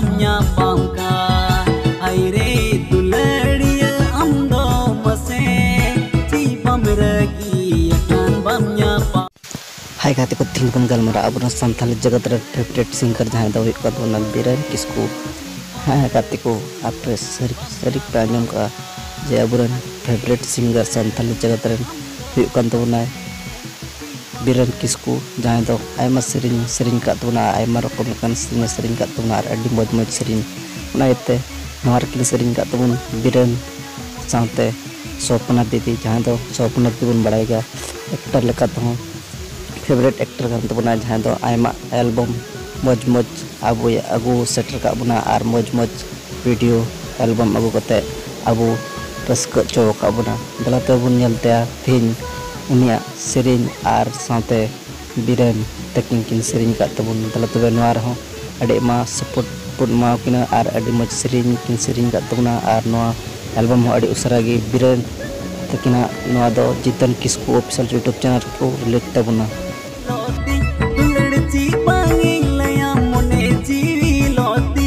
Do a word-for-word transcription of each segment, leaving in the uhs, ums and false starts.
bamnya bangka aire dulariya amdo mase ci bamragi kan bamnya. हाय खाते को think पन गलमरा अब संथाल जगत रे फेवरेट सिंगर जहां दो एक कदम ना बीरन किसको हाय खाते को आपरे सरी सरी प्राणम का जे अबुरन फेवरेट सिंगर संथाल जगत रे हुई कन तो ना बीरन किसको जहां दो आयमा सरिन सरिन का तो ना आयमा रकम kan सरिन सरिन का तो ना अड्डी मौज मौज सरिन ना इते नवार किन सरिन का तो बीरन साथे सोपना दीदी जहां दो सोपना दीदी बड़ाएगा एक्टर लेका तो favourite actor kan tabuna jahan do aima album moj moj abu ya agu setter ka buna ar moj moj video album agu kate abu raska cho ka buna dalate bun nyelte thin unia serine ar sate biren taking kin serine ka tabun dalate benwar ho ade ma support put ma kina ar ade moj serine kin serine ka tabuna ar no album ho ade usara gi biren takina no do jitan kisku official youtube channel ko relate tabuna loti dulci pangil laya mone jiwi loti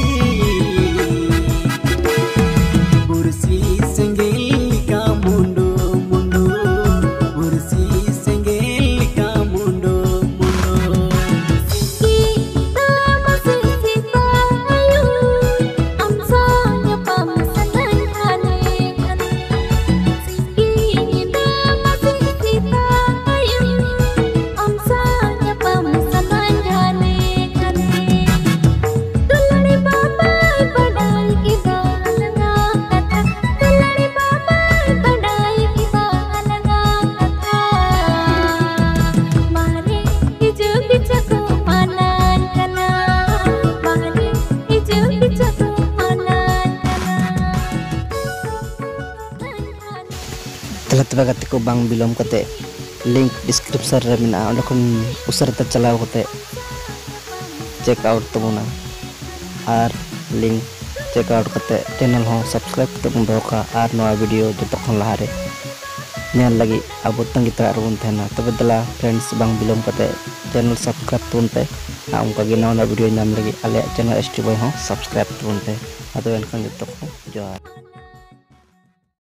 kursi senggel ka mundo mundo kursi senggel ka mundo mundo kita masih sita ayu amsanya pamsanan hane kita masih sita ayu telat bagati ko bang bilom kate link description re mina onde kon usar ta chalaw kate check out tabuna ar link check out kate channel ho subscribe kate bun doka ar no video joto kon lahare nyal lagi abo tangi tra run thena tobe dala friends bang bilom kate channel subscribe tun pe na onka gi na video nyam lagi ale channel st boy ho subscribe tun pe ado en kan joto ko johar.